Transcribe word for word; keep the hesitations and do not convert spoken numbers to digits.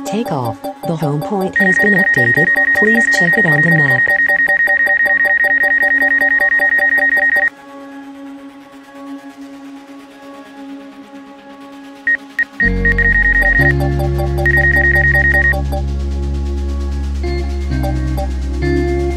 takeoff. The home point has been updated. Please check it on the map. Thank you.